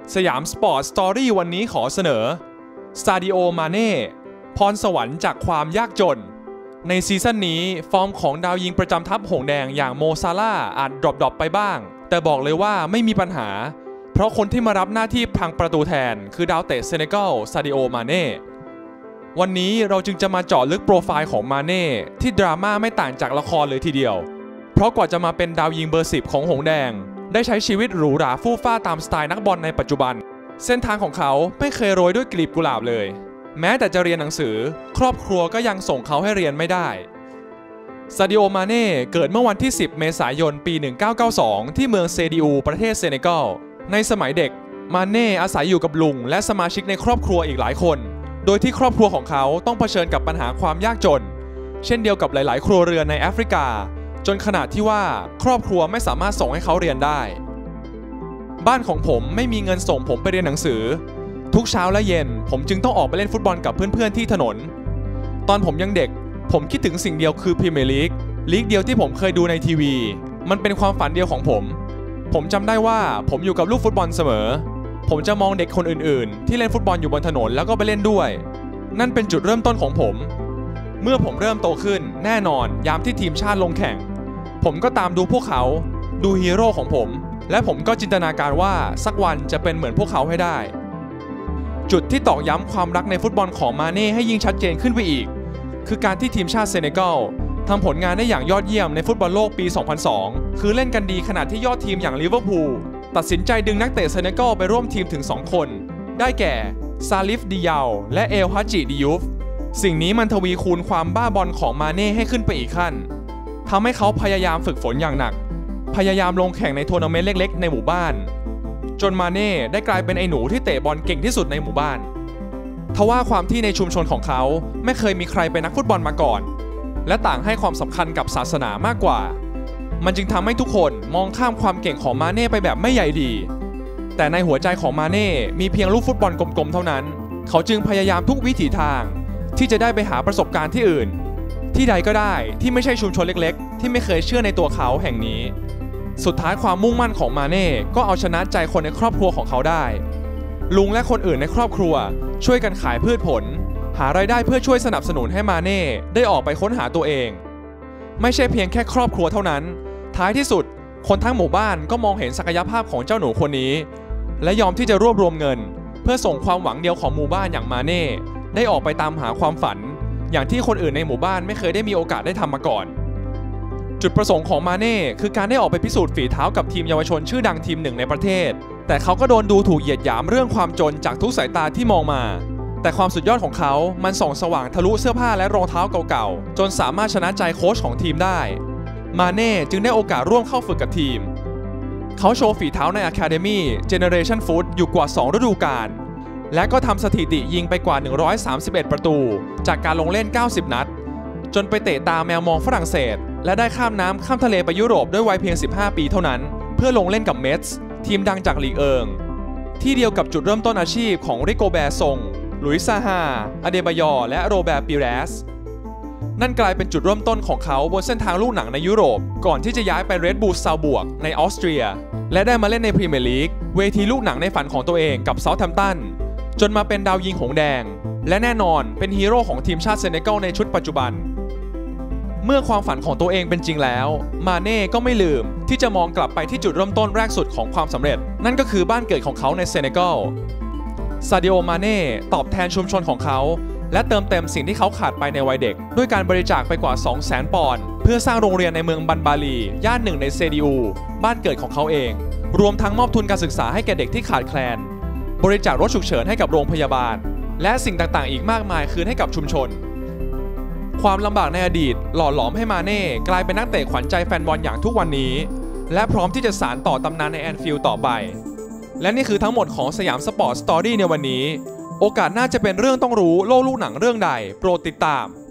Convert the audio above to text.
สยามสปอร์ตสตอรี่วันนี้ขอเสนอซาดิโอ มาเน่พรสวรรค์จากความยากจนในซีซั่นนี้ฟอร์มของดาวยิงประจำทัพหงแดงอย่างโมซาลาห์อาจดรอปไปบ้างแต่บอกเลยว่าไม่มีปัญหาเพราะคนที่มารับหน้าที่พังประตูแทนคือดาวเตะเซเนกัลซาดิโอ มาเน่วันนี้เราจึงจะมาเจาะลึกโปรไฟล์ของมาเน่ที่ดราม่าไม่ต่างจากละครเลยทีเดียวเพราะกว่าจะมาเป็นดาวยิงเบอร์ 10ของหงแดงได้ใช้ชีวิตหรูหราฟู่ฟ้าตามสไตล์นักบอลในปัจจุบันเส้นทางของเขาไม่เคยโรยด้วยกลีบกุหลาบเลยแม้แต่จะเรียนหนังสือครอบครัวก็ยังส่งเขาให้เรียนไม่ได้ซาดิโอ มาเน่เกิดเมื่อวันที่10 เมษายน ปี 1992 ที่เมืองเซดิอูประเทศเซเนกัลในสมัยเด็กมาเน่อาศัยอยู่กับลุงและสมาชิกในครอบครัวอีกหลายคนโดยที่ครอบครัวของเขาต้องเผชิญกับปัญหาความยากจนเช่นเดียวกับหลายๆครัวเรือนในแอฟริกาจนขนาดที่ว่าครอบครัวไม่สามารถส่งให้เขาเรียนได้บ้านของผมไม่มีเงินส่งผมไปเรียนหนังสือทุกเช้าและเย็นผมจึงต้องออกไปเล่นฟุตบอลกับเพื่อนๆที่ถนนตอนผมยังเด็กผมคิดถึงสิ่งเดียวคือพรีเมียร์ลีกเดียวที่ผมเคยดูในทีวีมันเป็นความฝันเดียวของผมจำได้ว่าผมอยู่กับลูกฟุตบอลเสมอผมจะมองเด็กคนอื่นๆที่เล่นฟุตบอลอยู่บนถนนแล้วก็ไปเล่นด้วยนั่นเป็นจุดเริ่มต้นของผมเมื่อผมเริ่มโตขึ้นแน่นอนยามที่ทีมชาติลงแข่งผมก็ตามดูพวกเขาดูฮีโร่ของผมและผมก็จินตนาการว่าสักวันจะเป็นเหมือนพวกเขาให้ได้จุดที่ตอกย้ำความรักในฟุตบอลของมาเน่ให้ยิ่งชัดเจนขึ้นไปอีกคือการที่ทีมชาติเซเนกัลทำผลงานได้อย่างยอดเยี่ยมในฟุตบอลโลกปี 2002 คือเล่นกันดีขนาดที่ยอดทีมอย่างลิเวอร์พูลตัดสินใจดึงนักเตะเซเนกัลไปร่วมทีมถึง2คนได้แก่ซาลิฟ ดิยาวและเอลฮัจจิ ดิยูฟสิ่งนี้มันทวีคูณความบ้าบอลของมาเน่ให้ขึ้นไปอีกขั้นทำให้เขาพยายามฝึกฝนอย่างหนักพยายามลงแข่งในทัวร์นาเมนต์เล็กๆในหมู่บ้านจนมาเน่ได้กลายเป็นไอ้หนูที่เตะบอลเก่งที่สุดในหมู่บ้านทว่าความที่ในชุมชนของเขาไม่เคยมีใครเป็นนักฟุตบอลมาก่อนและต่างให้ความสำคัญกับศาสนามากกว่ามันจึงทำให้ทุกคนมองข้ามความเก่งของมาเน่ไปแบบไม่ใยดีแต่ในหัวใจของมาเน่มีเพียงลูกฟุตบอลกลมๆเท่านั้นเขาจึงพยายามทุกวิถีทางที่จะได้ไปหาประสบการณ์ที่อื่นที่ใดก็ได้ที่ไม่ใช่ชุมชนเล็กๆที่ไม่เคยเชื่อในตัวเขาแห่งนี้สุดท้ายความมุ่งมั่นของมาเน่ก็เอาชนะใจคนในครอบครัวของเขาได้ลุงและคนอื่นในครอบครัวช่วยกันขายพืชผลหารายได้เพื่อช่วยสนับสนุนให้มาเน่ได้ออกไปค้นหาตัวเองไม่ใช่เพียงแค่ครอบครัวเท่านั้นท้ายที่สุดคนทั้งหมู่บ้านก็มองเห็นศักยภาพของเจ้าหนูคนนี้และยอมที่จะรวบรวมเงินเพื่อส่งความหวังเดียวของหมู่บ้านอย่างมาเน่ได้ออกไปตามหาความฝันอย่างที่คนอื่นในหมู่บ้านไม่เคยได้มีโอกาสได้ทำมาก่อนจุดประสงค์ของมาเน่คือการได้ออกไปพิสูจน์ฝีเท้ากับทีมเยาวชนชื่อดังทีมหนึ่งในประเทศแต่เขาก็โดนดูถูกเหยียดหยามเรื่องความจนจากทุกสายตาที่มองมาแต่ความสุดยอดของเขามันส่องสว่างทะลุเสื้อผ้าและรองเท้าเก่าๆจนสามารถชนะใจโค้ชของทีมได้มาเน่จึงได้โอกาสร่วมเข้าฝึกกับทีมเขาโชว์ฝีเท้าใน Academy Generation Foot อยู่กว่า2ฤดูกาลและก็ทำสถิติยิงไปกว่า131ประตูจากการลงเล่น90นัดจนไปเตะตาแมวมองฝรั่งเศสและได้ข้ามน้ำข้ามทะเลไปยุโรปด้วยวัยเพียง15ปีเท่านั้นเพื่อลงเล่นกับเมทส์ทีมดังจากลีกเอิงที่เดียวกับจุดเริ่มต้นอาชีพของริโกแบร์ซงลุยซาฮาอเดบายอร์และโรแบร์ปิเรสนั่นกลายเป็นจุดเริ่มต้นของเขาบนเส้นทางลูกหนังในยุโรปก่อนที่จะย้ายไปเรดบูลซาลบวกในออสเตรียและได้มาเล่นในพรีเมียร์ลีกเวทีลูกหนังในฝันของตัวเองกับเซาท์แฮมป์ตันจนมาเป็นดาวยิงหงแดงและแน่นอนเป็นฮีโร่ของทีมชาติเซเนกัลในชุดปัจจุบันเมื่อความฝันของตัวเองเป็นจริงแล้วมาเน่ก็ไม่ลืมที่จะมองกลับไปที่จุดเริ่มต้นแรกสุดของความสำเร็จนั่นก็คือบ้านเกิดของเขาในเซเนกัลซาดิโอ มาเน่ตอบแทนชุมชนของเขาและเติมเต็มสิ่งที่เขาขาดไปในวัยเด็กด้วยการบริจาคไปกว่า 200,000 ปอนด์เพื่อสร้างโรงเรียนในเมืองบันบาลีย่านหนึ่งในเซดิอูบ้านเกิดของเขาเองรวมทั้งมอบทุนการศึกษาให้แก่เด็กที่ขาดแคลนบริจาครถฉุกเฉินให้กับโรงพยาบาลและสิ่งต่างๆอีกมากมายคืนให้กับชุมชนความลำบากในอดีตหล่อหลอมให้มาเน่กลายเป็นนักเตะขวัญใจแฟนบอลอย่างทุกวันนี้และพร้อมที่จะสานต่อตำนานในแอนฟิลด์ต่อไปและนี่คือทั้งหมดของสยามสปอร์ตสตอรี่ในวันนี้โอกาสหน้าจะเป็นเรื่องต้องรู้โลกลูกหนังเรื่องใดโปรดติดตาม